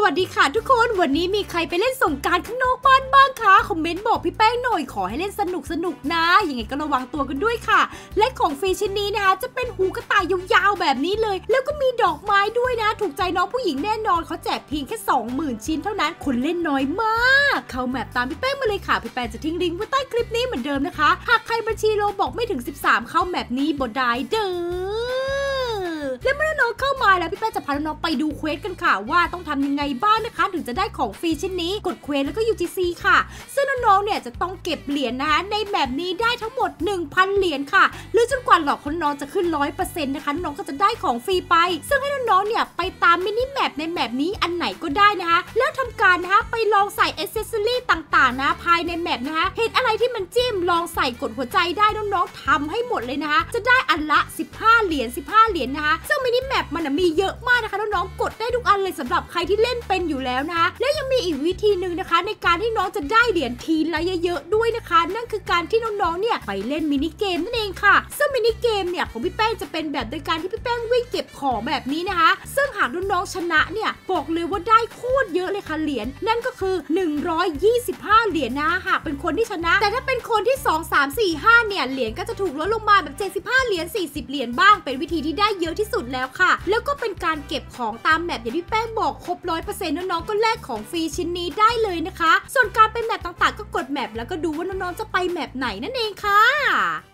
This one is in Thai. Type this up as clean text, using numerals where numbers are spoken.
วัสดีค่ะทุกคนวันนี้มีใครไปเล่นสงกรานต์ข้างนอกบ้านบ้างคะคอมเมนต์บอกพี่แป้งหน่อยขอให้เล่นสนุกนะยังไงก็ระวังตัวกันด้วยค่ะและของฟรีชิ้นนี้นะคะจะเป็นหูกระต่ายยาวๆแบบนี้เลยแล้วก็มีดอกไม้ด้วยนะถูกใจน้องผู้หญิงแน่นอนเขาแจกเพียงแค่ 20,000 ชิ้นเท่านั้นคนเล่นน้อยมากเข้าแมปตามพี่แป้งมาเลยค่ะพี่แป้งจะทิ้งลิงก์ไว้ใต้คลิปนี้เหมือนเดิมนะคะหากใครบัญชีโลบอกไม่ถึง13เข้าแมปนี้บ่ได้เด้อและเมื่อน้องเข้ามาแล้วพี่แป้งจะพาน้องไปดูเควสกันค่ะว่าต้องทำยังไงบ้างนะคะถึงจะได้ของฟรีชิ้นนี้กดเควสแล้วก็ UGC ค่ะซึ่งน้องๆเนี่ยจะต้องเก็บเหรียญนะคะในแบบนี้ได้ทั้งหมด 1,000 เหรียญค่ะหรือจนกว่าหลอกของน้องจะขึ้น 100% นะคะน้องก็จะได้ของฟรีไปซึ่งให้น้องๆเนี่ยไปตามมินิแมปในแมปนี้อันไหนก็ได้นะคะแล้วทำการนะคะไปลองใส่แอคเซสซอรี่ต่างๆนะภายในแมปนะคะเห็นอะไรที่มันจิ้มลองใส่กดหัวใจได้น้องๆทำให้หมดเลยนะคะจะได้อันละ15 เหรียญนะคะซึ่งมินิแมปมันมีเยอะมากนะคะน้องๆกดได้ทุกอันเลยสำหรับใครที่เล่นเป็นอยู่แล้วนะคะและยังมีอีกวิธีหนึ่งนะคะในการที่น้องจะได้เหรียญทีละเยอะๆด้วยนะคะนั่นคือการที่น้องๆเนี่ยไปเล่นมินิเกมนั่นเองค่ะซึ่งมินิเกมเนี่ยของพี่แป้งจะเป็นแบบโดยการที่พี่แป้งวิ่งเก็บของแบบนี้นะคะซึ่งหากน้องๆชนะเนี่ยบอกเลยว่าได้โคตรเยอะเลยค่ะเหรียญนั่นก็คือ125เหรียญนะหากเป็นคนที่ชนะแต่ถ้าเป็นคนที่2 3 4 5เนี่ยเหรียญก็จะถูกลดลงมาแบบ75เหรียญ40เหรียญบ้างเป็นวิธีที่ได้เยอะที่สุดแล้วค่ะแล้วก็เป็นการเก็บของตามแมปอย่างที่แป้งบอกครบ 100% น้องๆก็แลกของฟรีชิ้นนี้ได้เลยนะคะส่วนการไปแมปต่างๆก็กดแมปแล้วก็ดูว่าน้องๆจะไปแมปไหนนั่นเองค่ะ